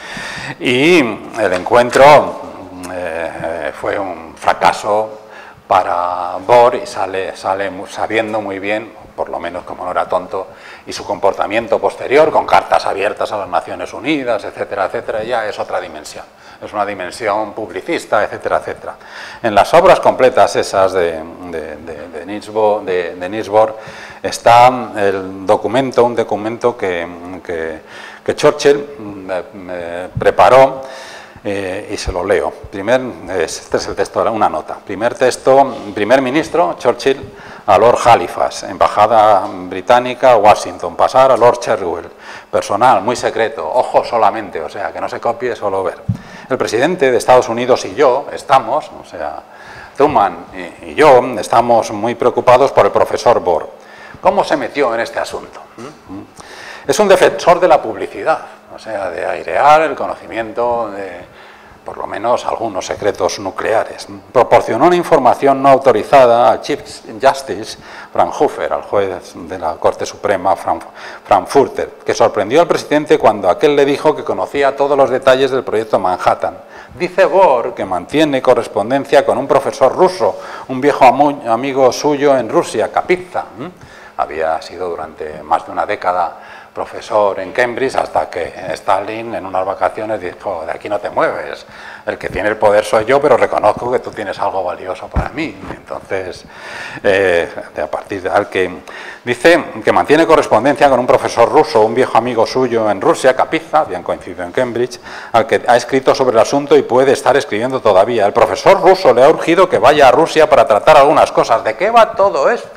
Y el encuentro eh, fue un fracaso para Bohr y sale, sale sabiendo muy bien, por lo menos como no era tonto, y su comportamiento posterior, con cartas abiertas a las Naciones Unidas, etcétera, etcétera, ya es otra dimensión. Es una dimensión publicista, etcétera, etcétera. En las obras completas esas de, de, de, de, Niels Bohr, de, de Niels Bohr está el documento, un documento que, que, que Churchill me, me preparó eh, y se lo leo. Primer, este es el texto, una nota. Primer texto, primer ministro, Churchill, a Lord Halifax, embajada británica, Washington, pasar a Lord Cherwell, personal, muy secreto, ojo solamente, o sea, que no se copie, solo ver. El presidente de Estados Unidos y yo estamos, o sea, Truman y, y yo, estamos muy preocupados por el profesor Bohr. ¿Cómo se metió en este asunto? Es un defensor de la publicidad, o sea, de airear el conocimiento de, por lo menos, algunos secretos nucleares. Proporcionó una información no autorizada al Chief Justice Frankfurter, al juez de la Corte Suprema Frank, Frankfurter, que sorprendió al presidente cuando aquel le dijo que conocía todos los detalles del proyecto Manhattan. Dice Bohr que mantiene correspondencia con un profesor ruso, un viejo amigo suyo en Rusia, Kapitsa. Había sido durante más de una década profesor en Cambridge, hasta que Stalin en unas vacaciones dijo: de aquí no te mueves, el que tiene el poder soy yo, pero reconozco que tú tienes algo valioso para mí. Entonces, eh, a partir de al que dice que mantiene correspondencia con un profesor ruso, un viejo amigo suyo en Rusia, Kapitsa, habían coincidido en Cambridge, al que ha escrito sobre el asunto y puede estar escribiendo todavía. El profesor ruso le ha urgido que vaya a Rusia para tratar algunas cosas. ¿De qué va todo esto?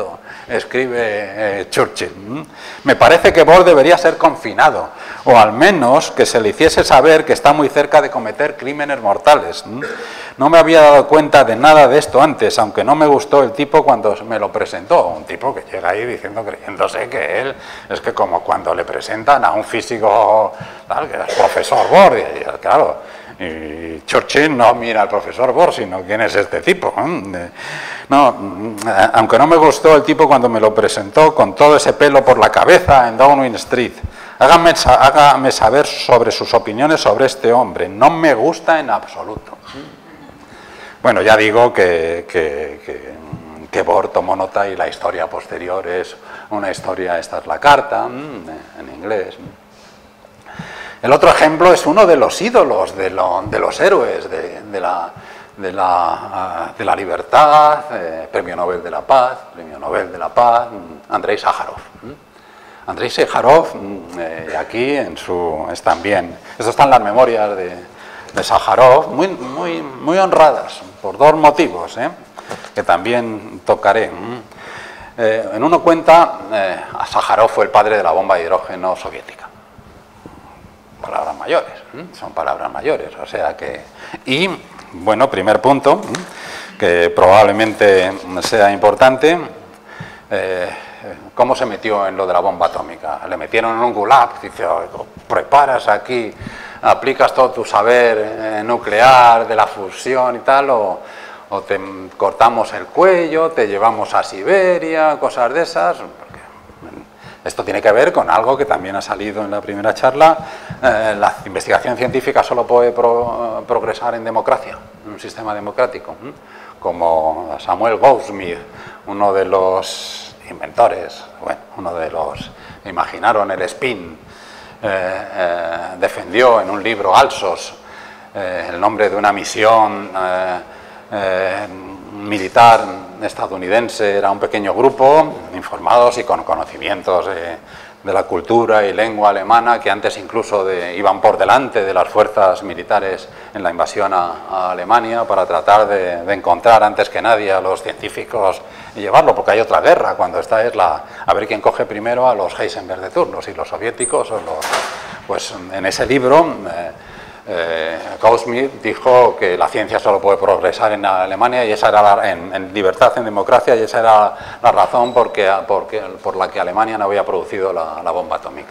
escribe eh, Churchill. Me parece que Bohr debería ser confinado, o al menos que se le hiciese saber que está muy cerca de cometer crímenes mortales. No me había dado cuenta de nada de esto antes, aunque no me gustó el tipo cuando me lo presentó. Un tipo que llega ahí diciendo, creyéndose que él es que como cuando le presentan a un físico tal, que es profesor Bohr, y, claro. Y Churchill no mira al profesor Bohr, sino quién es este tipo. No, aunque no me gustó el tipo cuando me lo presentó con todo ese pelo por la cabeza en Downing Street. Hágame, hágame saber sobre sus opiniones sobre este hombre. No me gusta en absoluto. Bueno, ya digo que, que, que, que Bohr tomó nota y la historia posterior es una historia, esta es la carta, en inglés. El otro ejemplo es uno de los ídolos, de, lo, de los héroes de, de, la, de, la, de la libertad, eh, Premio Nobel de la Paz, Premio Nobel de la Paz, Andrei Sájarov. Andrei Sájarov, eh, aquí en su, es también, esto están las memorias de, de Sájarov, muy, muy, muy honradas, por dos motivos, eh, que también tocaré. Eh, en uno cuenta, eh, Sájarov fue el padre de la bomba de hidrógeno soviética. Palabras mayores, ¿eh? Son palabras mayores, o sea que... Y, bueno, primer punto, ¿eh? que probablemente sea importante, eh, ¿cómo se metió en lo de la bomba atómica? Le metieron en un gulag, dice, oh, preparas aquí, aplicas todo tu saber eh, nuclear de la fusión y tal, o, o te cortamos el cuello, te llevamos a Siberia, cosas de esas... Esto tiene que ver con algo que también ha salido en la primera charla. Eh, la investigación científica solo puede pro, progresar en democracia, en un sistema democrático. ¿eh? Como Samuel Goudsmit, uno de los inventores, bueno, uno de los que imaginaron el spin, eh, eh, defendió en un libro, Alsos, eh, el nombre de una misión eh, eh, militar estadounidense. Era un pequeño grupo, informados y con conocimientos de, de la cultura y lengua alemana, que antes incluso de, iban por delante de las fuerzas militares en la invasión a, a Alemania, para tratar de, de encontrar antes que nadie a los científicos y llevarlo, porque hay otra guerra, cuando esta es la, a ver quién coge primero a los Heisenberg de turno, si los soviéticos o los... Pues en ese libro... Eh, Eh, Goudsmit dijo que la ciencia solo puede progresar en Alemania y esa era la, en, en libertad, en democracia, y esa era la razón por, que, por, que, por la que Alemania no había producido la, la bomba atómica.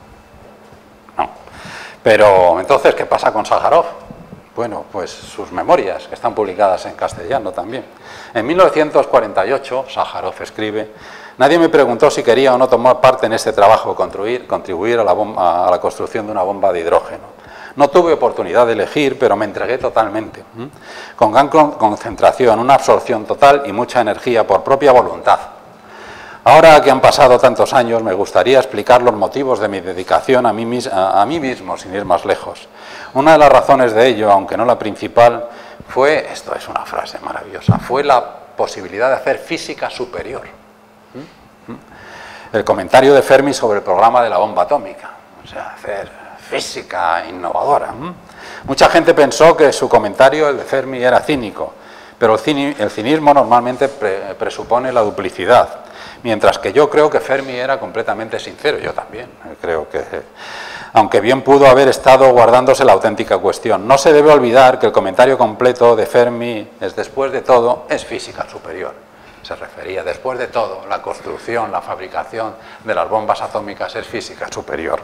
No. Pero entonces, ¿qué pasa con Sájarov? Bueno, pues sus memorias, que están publicadas en castellano también. En mil novecientos cuarenta y ocho, Sájarov escribe: nadie me preguntó si quería o no tomar parte en este trabajo, contribuir, contribuir a, la bomba, a la construcción de una bomba de hidrógeno. No tuve oportunidad de elegir, pero me entregué totalmente, ¿eh? con gran concentración, una absorción total y mucha energía por propia voluntad. Ahora que han pasado tantos años, me gustaría explicar los motivos de mi dedicación a mí, a, a mí mismo, sin ir más lejos. Una de las razones de ello, aunque no la principal, fue, esto es una frase maravillosa, fue la posibilidad de hacer física superior. ¿Eh? El comentario de Fermi sobre el programa de la bomba atómica, o sea, hacer... física innovadora. Mucha gente pensó que su comentario, el de Fermi, era cínico, pero el, cini, el cinismo normalmente pre, presupone la duplicidad, mientras que yo creo que Fermi era completamente sincero. Yo también creo que, aunque bien pudo haber estado guardándose la auténtica cuestión, no se debe olvidar que el comentario completo de Fermi es, después de todo, es física superior. Se refería, después de todo, la construcción, la fabricación de las bombas atómicas es física superior.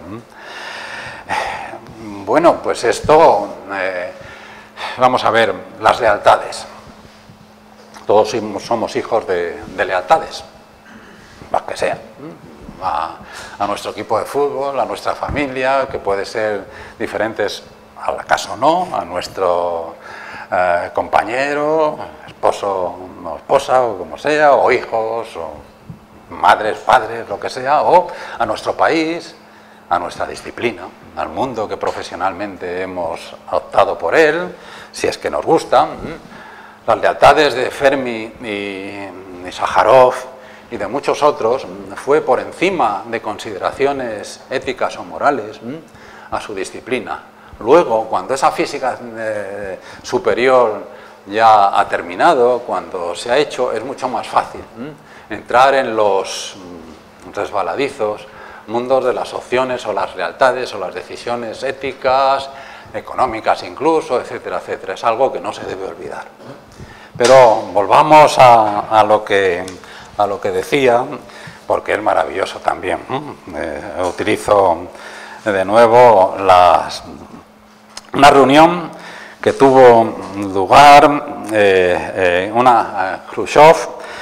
Bueno, pues esto, eh, vamos a ver, las lealtades. Todos somos hijos de, de lealtades, las que sean, a, a nuestro equipo de fútbol, a nuestra familia, que puede ser diferentes, al acaso no, a nuestro eh, compañero, esposo o esposa, o como sea, o hijos, o madres, padres, lo que sea, o a nuestro país, a nuestra disciplina, al mundo que profesionalmente hemos optado por él, si es que nos gusta. Las lealtades de Fermi y, y Sájarov y de muchos otros fue por encima de consideraciones éticas o morales a su disciplina. Luego, cuando esa física eh, superior ya ha terminado, cuando se ha hecho, es mucho más fácil ¿eh? entrar en los resbaladizos mundos de las opciones o las lealtades o las decisiones éticas, económicas incluso, etcétera, etcétera. Es algo que no se debe olvidar. Pero volvamos a, a, lo, que, a lo que decía, porque es maravilloso también. Eh, utilizo de nuevo las, una reunión que tuvo lugar eh, eh, una eh, Khrushchev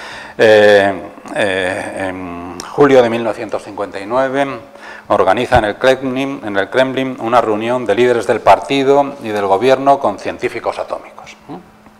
eh, eh, en julio de mil novecientos cincuenta y nueve organiza en el, Kremlin, en el Kremlin una reunión de líderes del partido y del gobierno con científicos atómicos ¿eh?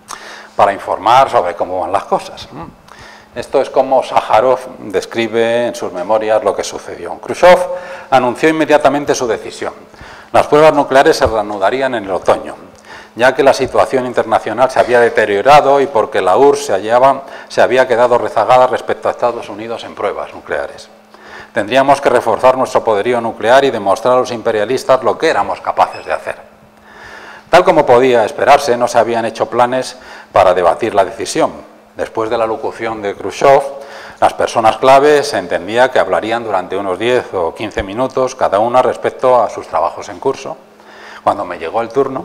para informar sobre cómo van las cosas. ¿eh? Esto es como Sájarov describe en sus memorias lo que sucedió. Khrushchev anunció inmediatamente su decisión. Las pruebas nucleares se reanudarían en el otoño, ya que la situación internacional se había deteriorado y porque la U R S S se, hallaba, se había quedado rezagada respecto a Estados Unidos en pruebas nucleares. Tendríamos que reforzar nuestro poderío nuclear y demostrar a los imperialistas lo que éramos capaces de hacer. Tal como podía esperarse, no se habían hecho planes para debatir la decisión. Después de la locución de Khrushchev, las personas clave se entendía que hablarían durante unos diez o quince minutos cada una respecto a sus trabajos en curso. Cuando me llegó el turno,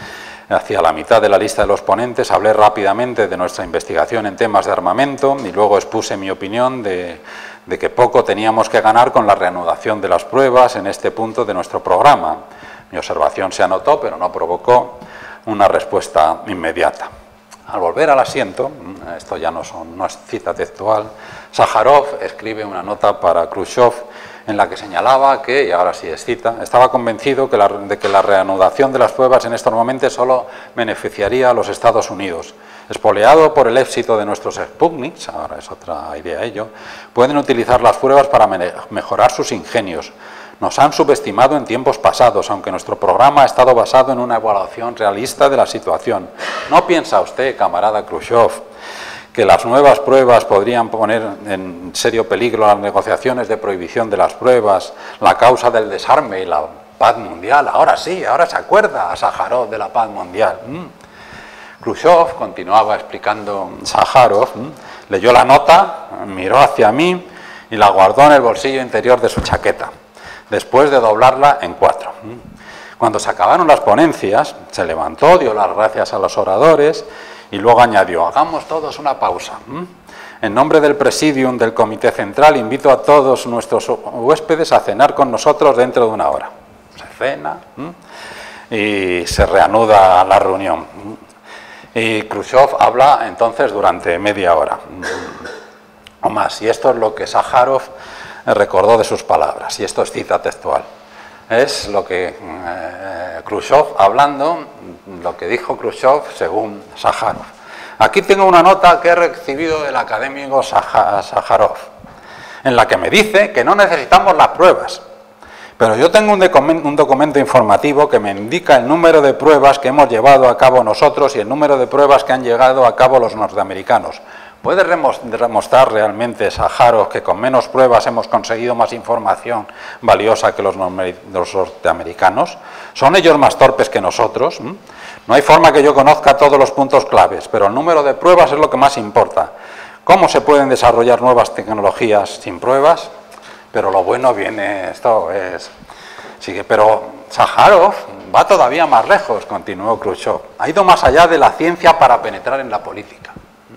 hacia la mitad de la lista de los ponentes, hablé rápidamente de nuestra investigación en temas de armamento y luego expuse mi opinión de, de que poco teníamos que ganar con la reanudación de las pruebas en este punto de nuestro programa. Mi observación se anotó, pero no provocó una respuesta inmediata. Al volver al asiento, esto ya no, son, no es cita textual, Sájarov escribe una nota para Khrushchev en la que señalaba que, y ahora sí es cita, estaba convencido que la, de que la reanudación de las pruebas en estos momentos solo beneficiaría a los Estados Unidos. Espoleado por el éxito de nuestros Sputniks, ahora es otra idea ello, pueden utilizar las pruebas para me mejorar sus ingenios. Nos han subestimado en tiempos pasados, aunque nuestro programa ha estado basado en una evaluación realista de la situación. ¿No piensa usted, camarada Khrushchev, que las nuevas pruebas podrían poner en serio peligro las negociaciones de prohibición de las pruebas, la causa del desarme y la paz mundial? Ahora sí, ahora se acuerda a Sájarov de la paz mundial. Mm. Khrushchev, continuaba explicando Sájarov, mm, leyó la nota, miró hacia mí y la guardó en el bolsillo interior de su chaqueta, después de doblarla en cuatro. Cuando se acabaron las ponencias, se levantó, dio las gracias a los oradores y luego añadió: hagamos todos una pausa. En nombre del Presidium del Comité Central, invito a todos nuestros huéspedes a cenar con nosotros dentro de una hora. Se cena y se reanuda la reunión. Y Khrushchev habla entonces durante media hora o más. Y esto es lo que Sájarov recordó de sus palabras, y esto es cita textual. Es lo que eh, Khrushchev hablando, lo que dijo Khrushchev según Sájarov. Aquí tengo una nota que he recibido del académico Sájarov, en la que me dice que no necesitamos las pruebas, pero yo tengo un documento, un documento informativo que me indica el número de pruebas que hemos llevado a cabo nosotros y el número de pruebas que han llegado a cabo los norteamericanos. ¿Puede demostrar realmente Sájarov que con menos pruebas hemos conseguido más información valiosa que los norteamericanos? ¿Son ellos más torpes que nosotros? No hay forma que yo conozca todos los puntos claves, pero el número de pruebas es lo que más importa. ¿Cómo se pueden desarrollar nuevas tecnologías sin pruebas? Pero lo bueno viene, esto es... Sigue, pero Sájarov va todavía más lejos, continuó Khrushchev. Ha ido más allá de la ciencia para penetrar en la política.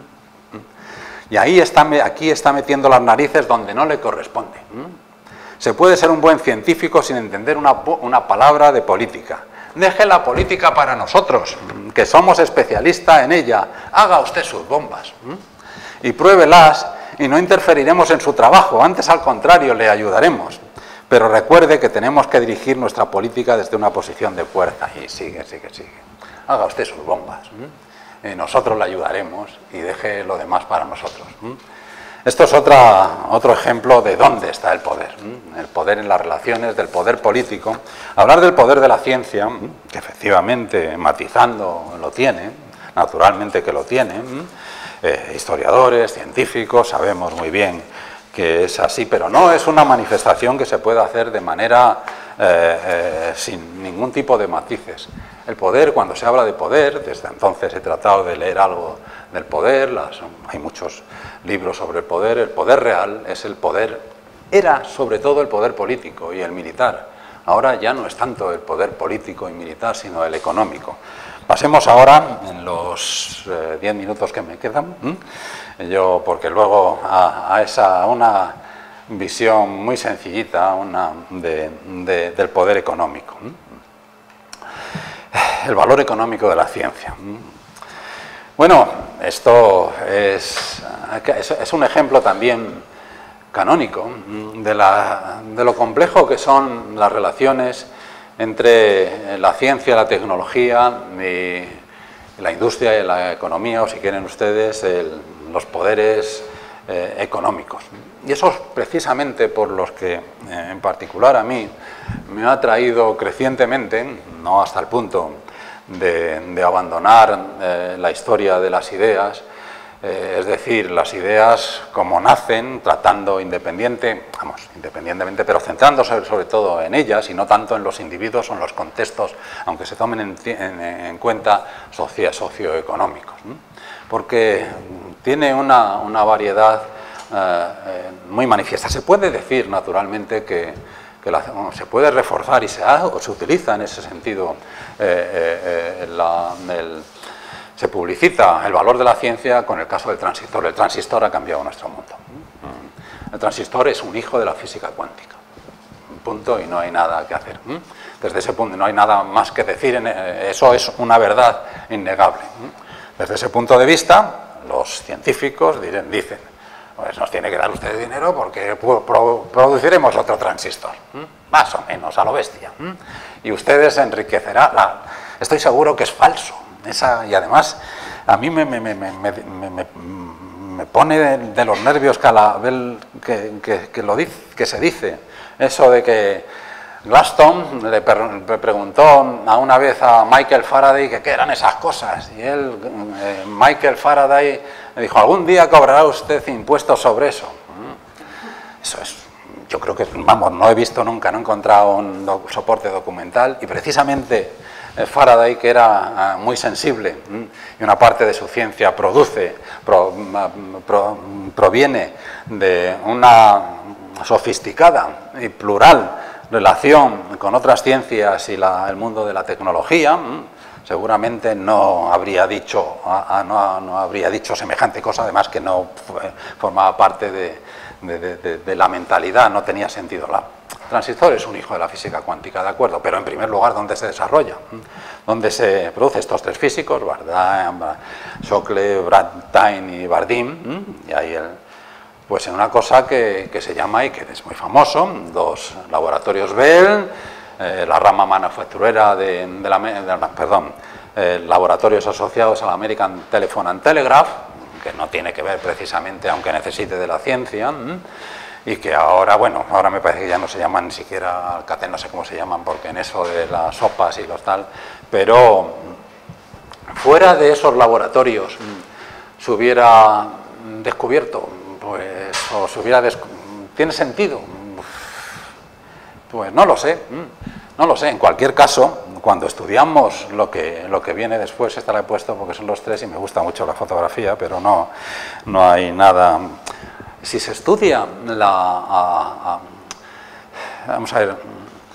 Y ahí está, aquí está metiendo las narices donde no le corresponde. Se puede ser un buen científico sin entender una, una palabra de política. Deje la política para nosotros, que somos especialistas en ella. Haga usted sus bombas y pruébelas y no interferiremos en su trabajo. Antes, al contrario, le ayudaremos. Pero recuerde que tenemos que dirigir nuestra política desde una posición de fuerza. Y sigue, sigue, sigue. Haga usted sus bombas. Eh, nosotros le ayudaremos y deje lo demás para nosotros. Esto es otra, otro ejemplo de dónde está el poder. El poder en las relaciones, del poder político. Hablar del poder de la ciencia, que efectivamente, matizando, lo tiene, naturalmente que lo tiene. Eh, historiadores, científicos, sabemos muy bien que es así, pero no es una manifestación que se pueda hacer de manera eh, eh, sin ningún tipo de matices. El poder, cuando se habla de poder, desde entonces he tratado de leer algo del poder, las, hay muchos libros sobre el poder, el poder real es el poder, era sobre todo el poder político y el militar. Ahora ya no es tanto el poder político y militar, sino el económico. Pasemos ahora, en los eh, diez minutos que me quedan, ¿m? yo, porque luego a, a esa, una visión muy sencillita una de, de, del poder económico. ¿m? El valor económico de la ciencia. Bueno, esto es, es un ejemplo también canónico de, la, de lo complejo que son las relaciones entre la ciencia, la tecnología, y la industria y la economía, o si quieren ustedes, el, los poderes eh, económicos. Y eso es precisamente por los que, eh, en particular a mí, me ha atraído crecientemente, no hasta el punto de, de abandonar eh, la historia de las ideas, eh, es decir, las ideas como nacen, tratando independiente, vamos, independientemente, pero centrándose sobre todo en ellas y no tanto en los individuos o en los contextos, aunque se tomen en, en, en cuenta socio, socioeconómicos, ¿no? Porque tiene una, una variedad eh, eh, muy manifiesta. Se puede decir, naturalmente, que que la, bueno, se puede reforzar y se, ha, o se utiliza en ese sentido, eh, eh, la, el, se publicita el valor de la ciencia con el caso del transistor. El transistor ha cambiado nuestro mundo. El transistor es un hijo de la física cuántica. Punto, y no hay nada que hacer. Desde ese punto no hay nada más que decir, eso es una verdad innegable. Desde ese punto de vista, los científicos dicen, dicen pues nos tiene que dar usted dinero porque produciremos otro transistor, ¿m? Más o menos, a lo bestia. ¿m? Y ustedes enriquecerán. La... Estoy seguro que es falso. Esa... Y además, a mí me, me, me, me, me, me, me pone de, de los nervios cada vez que, que, que, lo dice, que se dice eso de que Gladstone le, le preguntó a una vez a Michael Faraday que qué eran esas cosas. Y él, eh, Michael Faraday, me dijo, algún día cobrará usted impuestos sobre eso. Eso es, yo creo que, vamos, no he visto nunca, no he encontrado un doc, soporte documental, y precisamente eh, Faraday, que era uh, muy sensible, ¿m? y una parte de su ciencia produce, pro, pro, proviene de una sofisticada y plural relación con otras ciencias y la, el mundo de la tecnología, ¿m? seguramente no habría dicho no, no habría dicho semejante cosa, además que no fue, formaba parte de, de, de, de la mentalidad, no tenía sentido. La, el transistor es un hijo de la física cuántica, de acuerdo, pero en primer lugar, ¿dónde se desarrolla? ¿Dónde se produce? Estos tres físicos, Bardeen, Shockley, Bradtain y Bardeen, y ahí el, pues en una cosa que, que se llama, y que es muy famoso, los laboratorios Bell, Eh, la rama manufacturera de, de la, de la perdón, eh, laboratorios asociados a la American Telephone and Telegraph, que no tiene que ver precisamente, aunque necesite de la ciencia, ¿m? y que ahora, bueno, ahora me parece que ya no se llaman ni siquiera Alcatel, no sé cómo se llaman, porque en eso de las sopas y los tal, pero fuera de esos laboratorios se hubiera descubierto, pues, o se hubiera des... ¿tiene sentido? Pues no lo sé, no lo sé. En cualquier caso, cuando estudiamos lo que, lo que viene después, esta la he puesto porque son los tres y me gusta mucho la fotografía, pero no, no hay nada. Si se estudia la... A, a, vamos a ver,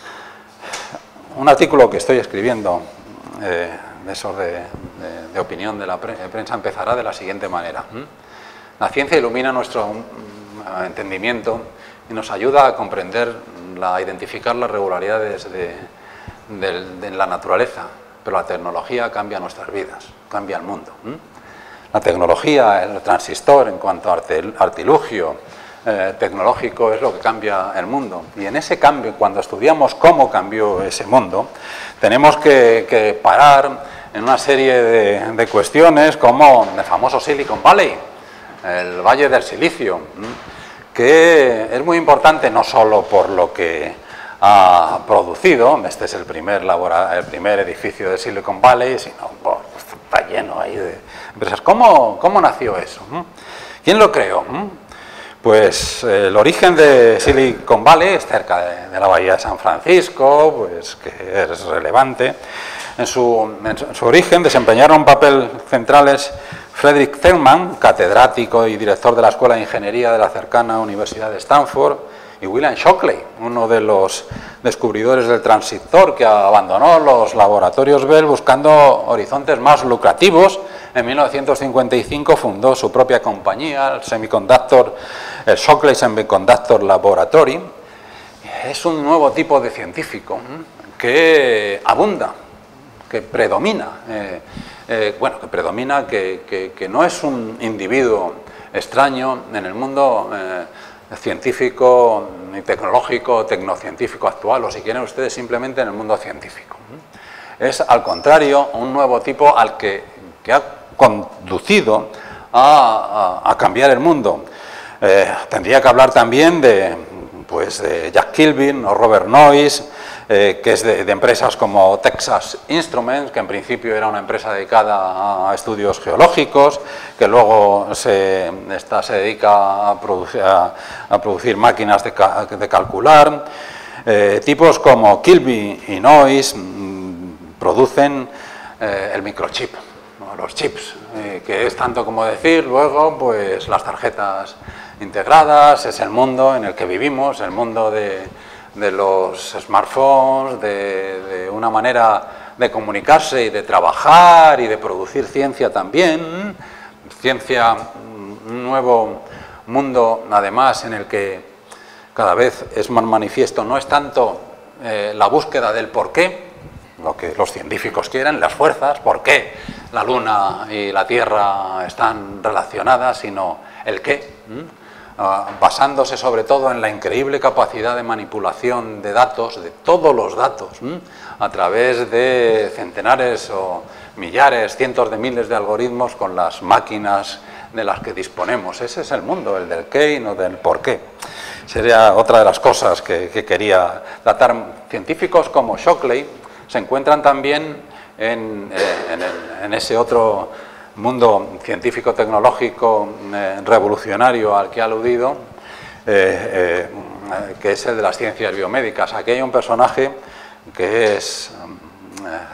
un artículo que estoy escribiendo, eh, de esos de, de, de opinión de la prensa, empezará de la siguiente manera. La ciencia ilumina nuestro entendimiento y nos ayuda a comprender, a identificar las regularidades de, de, de la naturaleza, pero la tecnología cambia nuestras vidas, cambia el mundo. ¿Mm? La tecnología, el transistor, en cuanto a artilugio eh, tecnológico, es lo que cambia el mundo. Y en ese cambio, cuando estudiamos cómo cambió ese mundo, tenemos que, que parar en una serie de, de cuestiones como el famoso Silicon Valley, el Valle del Silicio, ¿Mm? que es muy importante no solo por lo que ha producido, este es el primer, labora, el primer edificio de Silicon Valley, sino por, está lleno ahí de empresas. ¿Cómo, cómo nació eso? ¿Quién lo creó? Pues eh, el origen de Silicon Valley es cerca de, de la bahía de San Francisco, pues que es relevante. En su, en su origen desempeñaron un papel centrales Frederick Thurman, catedrático y director de la Escuela de Ingeniería de la cercana Universidad de Stanford, y William Shockley, uno de los descubridores del transistor que abandonó los laboratorios Bell buscando horizontes más lucrativos. En mil novecientos cincuenta y cinco fundó su propia compañía, el Semiconductor, el Shockley Semiconductor Laboratory. Es un nuevo tipo de científico que abunda, que predomina, eh, eh, bueno, que predomina, que, que, que no es un individuo extraño en el mundo eh, científico y tecnológico, tecnocientífico actual, o si quieren ustedes simplemente en el mundo científico. Es, al contrario, un nuevo tipo al que, que ha conducido a, a, a cambiar el mundo. Eh, tendría que hablar también de, pues, de Jack Kilby o Robert Noyce, eh, que es de, de empresas como Texas Instruments, que en principio era una empresa dedicada a estudios geológicos, que luego se, esta se dedica a producir, a, a producir máquinas de, de calcular. Eh, tipos como Kilby y Noyce mmm, producen eh, el microchip, ¿no? Los chips, eh, que es tanto como decir luego pues las tarjetas integradas, es el mundo en el que vivimos, el mundo de, de los smartphones, de, de una manera de comunicarse y de trabajar y de producir ciencia también, ciencia, un nuevo mundo además en el que cada vez es más manifiesto, no es tanto eh, la búsqueda del por qué, lo que los científicos quieren, las fuerzas, por qué la Luna y la Tierra están relacionadas, sino el qué, uh, basándose sobre todo en la increíble capacidad de manipulación de datos, de todos los datos, ¿m? a través de centenares o millares, cientos de miles de algoritmos con las máquinas de las que disponemos. Ese es el mundo, el del qué y no del por qué. Sería otra de las cosas que, que quería tratar. Científicos como Shockley se encuentran también en, en, el, en ese otro mundo científico-tecnológico eh, revolucionario al que ha aludido, eh, eh, que es el de las ciencias biomédicas. Aquí hay un personaje que es... Eh,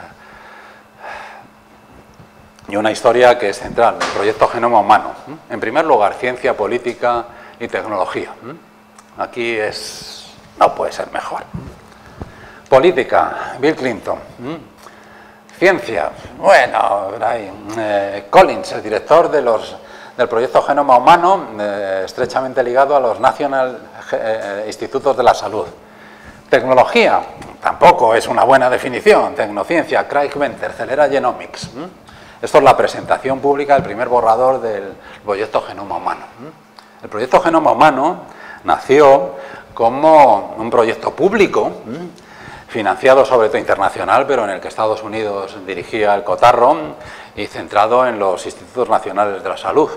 y una historia que es central, el proyecto Genoma Humano. En primer lugar, ciencia, política y tecnología. Aquí es... no puede ser mejor. Política, Bill Clinton. Ciencia, bueno, eh, Collins, el director de los, del proyecto Genoma Humano, eh, estrechamente ligado a los National eh, Institutos de la Salud. Tecnología, tampoco es una buena definición. Tecnociencia, Craig Venter, Celera Genomics. Esto es la presentación pública del primer borrador del proyecto Genoma Humano. El proyecto Genoma Humano nació como un proyecto público, financiado sobre todo internacional, pero en el que Estados Unidos dirigía el cotarro y centrado en los Institutos Nacionales de la Salud.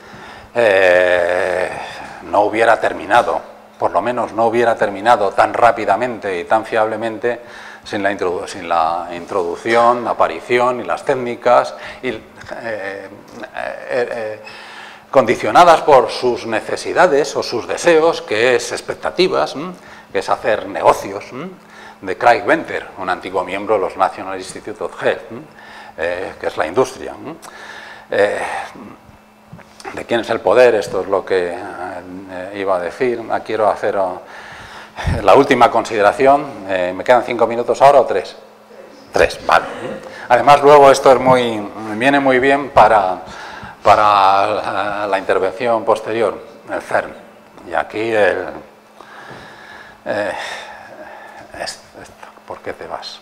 Eh, no hubiera terminado, por lo menos no hubiera terminado tan rápidamente y tan fiablemente sin la, introdu sin la introducción, aparición y las técnicas y, eh, eh, eh, condicionadas por sus necesidades o sus deseos, que es expectativas, que es hacer negocios, de Craig Venter, un antiguo miembro de los National Institutes of Health, eh, que es la industria. Eh, ¿De quién es el poder? Esto es lo que eh, iba a decir. Quiero hacer oh, la última consideración. Eh, ¿Me quedan cinco minutos ahora o tres? Tres, vale. Además, luego esto es muy, viene muy bien para, para la, la intervención posterior, el CERN. Y aquí el... Eh, esto, esto, ¿por qué te vas?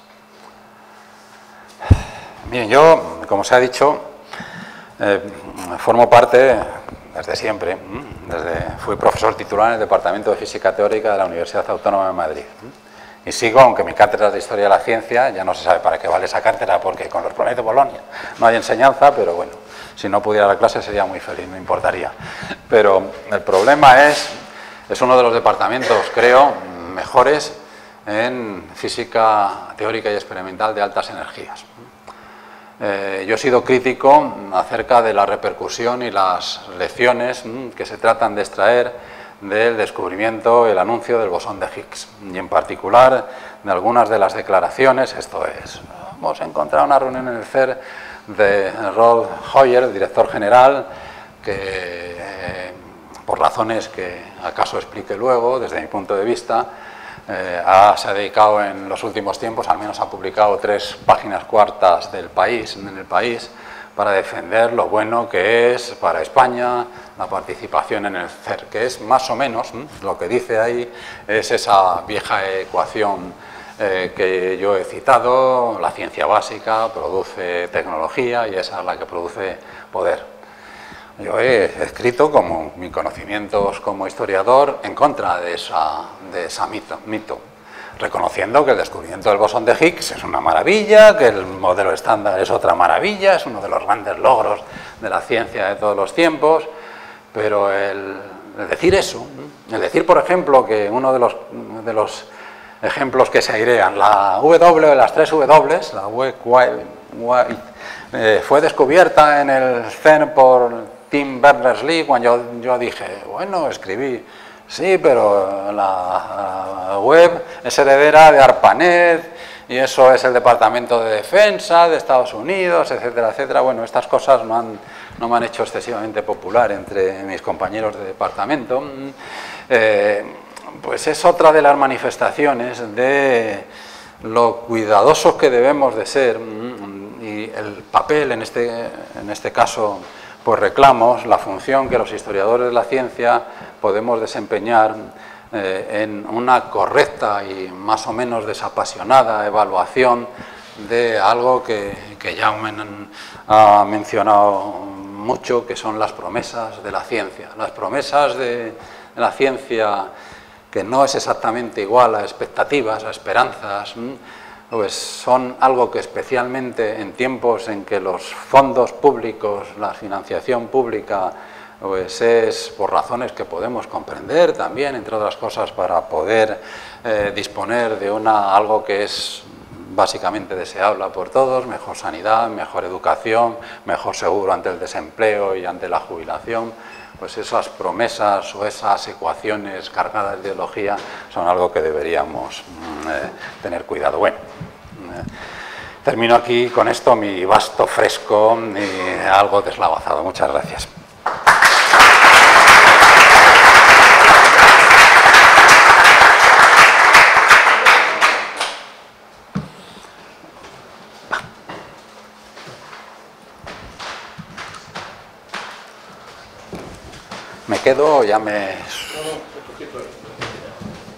Bien, yo, como se ha dicho, eh, formo parte desde siempre, desde, fui profesor titular en el Departamento de Física Teórica de la Universidad Autónoma de Madrid. Y sigo, aunque mi cátedra de Historia de la Ciencia, ya no se sabe para qué vale esa cátedra, porque con los planes de Bolonia no hay enseñanza, pero bueno, si no pudiera dar clase sería muy feliz, no importaría. Pero el problema es, es uno de los departamentos, creo, mejores en física teórica y experimental de altas energías. Eh, yo he sido crítico acerca de la repercusión y las lecciones mm, que se tratan de extraer del descubrimiento, el anuncio del bosón de Higgs, y en particular de algunas de las declaraciones. Esto es, hemos encontrado una reunión en el C E R de Rod Hoyer, el director general, que eh, por razones que acaso explique luego, desde mi punto de vista, Eh, ha, se ha dedicado en los últimos tiempos, al menos ha publicado tres páginas cuartas del país, en el país, para defender lo bueno que es para España la participación en el C E R, que es más o menos, ¿eh? Lo que dice ahí es esa vieja ecuación eh, que yo he citado: la ciencia básica produce tecnología y esa es la que produce poder. Yo he escrito, como mis conocimientos como historiador, en contra de esa, de esa mito, mito, reconociendo que el descubrimiento del bosón de Higgs es una maravilla, que el modelo estándar es otra maravilla, es uno de los grandes logros de la ciencia de todos los tiempos, pero el, el decir eso, el decir, por ejemplo, que uno de los, de los ejemplos que se airean, la W, las tres W, la W, eh, fue descubierta en el C E R N por Tim Berners-Lee, cuando yo, yo dije, bueno, escribí, sí, pero la, la web es heredera de ARPANET y eso es el Departamento de Defensa de Estados Unidos, etcétera, etcétera. Bueno, estas cosas no, han, no me han hecho excesivamente popular entre mis compañeros de departamento. Eh, pues es otra de las manifestaciones de lo cuidadosos que debemos de ser, y el papel, en este, en este caso, pues reclamos la función que los historiadores de la ciencia podemos desempeñar eh, en una correcta y más o menos desapasionada evaluación de algo que, que ya ha mencionado mucho, que son las promesas de la ciencia. Las promesas de, de la ciencia, que no es exactamente igual a expectativas, a esperanzas, pues son algo que especialmente en tiempos en que los fondos públicos, la financiación pública, pues es por razones que podemos comprender también, entre otras cosas, para poder eh, disponer de una, algo que es básicamente deseable por todos: mejor sanidad, mejor educación, mejor seguro ante el desempleo y ante la jubilación. Pues esas promesas o esas ecuaciones cargadas de ideología son algo que deberíamos eh, tener cuidado. Bueno, eh, termino aquí con esto mi vasto fresco y algo deslavazado. Muchas gracias. ¿Me quedo o ya me...?